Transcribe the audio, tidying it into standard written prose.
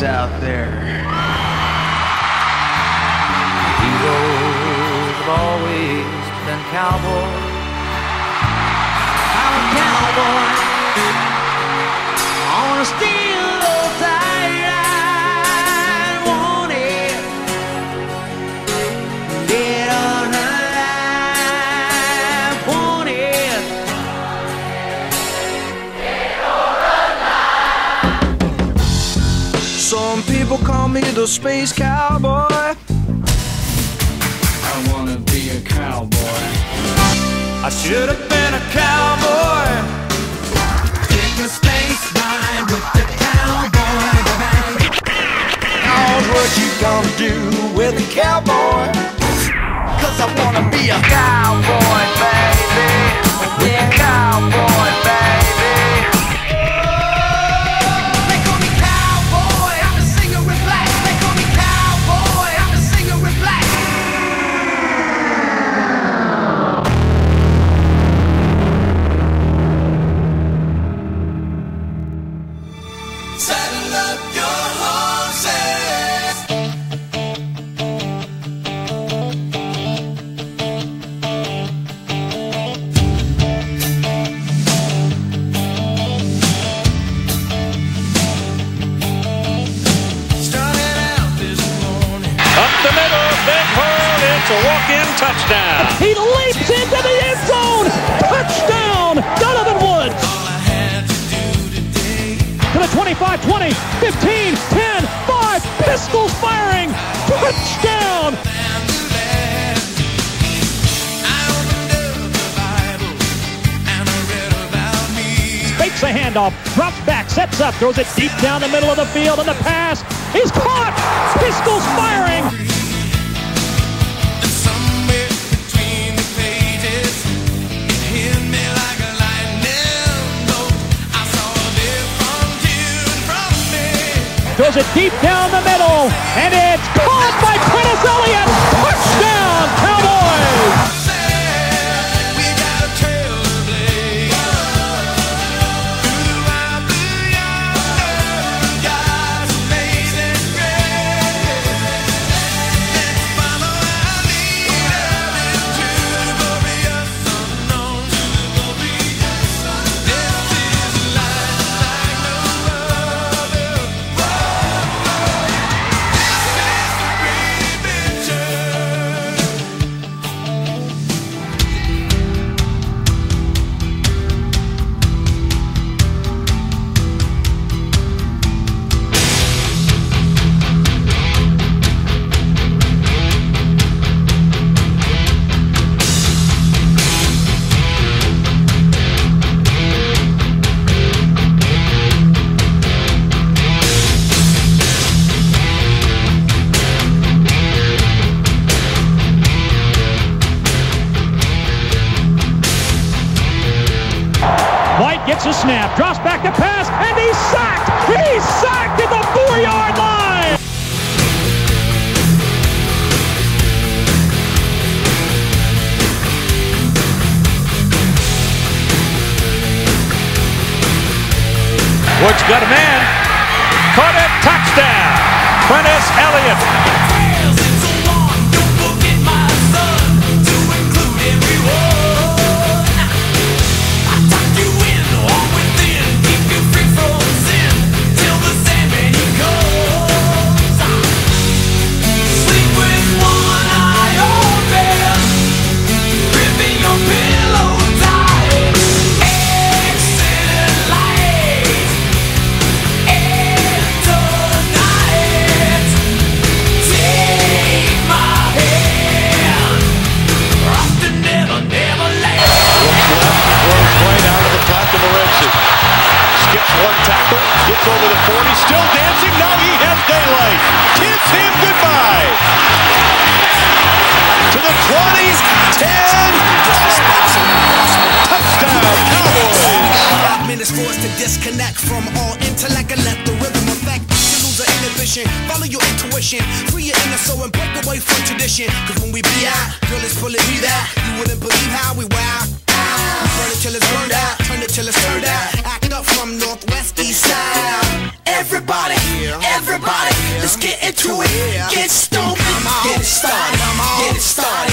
cowboys out there. Heroes have always been cowboys. I'm a cowboy on a steel tie ride, wanted, dead or alive, wanted, dead or alive. Some people call me the space cowboy. I wanna be a cowboy. I should have been a cowboy. Take a space ride with the cowboy. Now what you gonna do with a cowboy? 'Cause I wanna be a cowboy, baby. Yeah, cowboy, baby. They call me cowboy, I'm a singer in black. They call me cowboy, I'm a singer in black. Saddle up your horses. Started out this morning. Up the middle, big hole, it's a walk-in touchdown. He leaps into the end zone. Touchdown, Donovan Woods. All I had to do today. To the 25, 20, 15, 10, 5. Pistols firing. Touchdown. Fakes a handoff, drops back, sets up, throws it deep down the middle of the field, and the pass is caught. Pistols firing. Throws it deep down the middle, and it's caught by Prentice Elliott. Touchdown, Cowboys! White gets a snap, drops back to pass, and he's sacked! He's sacked at the 4-yard line! Woods got a man. Caught it, touchdown. Prentice Elliott. Gets over the 40, still dancing, now he has daylight. Kiss him goodbye. To the 20, 10. Touchdown, Cowboys. Minutes for us to disconnect from all intellect and let the rhythm affect. To lose our inhibition, follow your intuition, free your inner soul and break away from tradition. Cause when we be out, girl, it's pulling me that. You wouldn't believe how we wow. We burn it till it's burned out, turn it till it's turned out. Act up from northwest, east side. Everybody, everybody, let's get into it. Get stoked, get it started, get it started.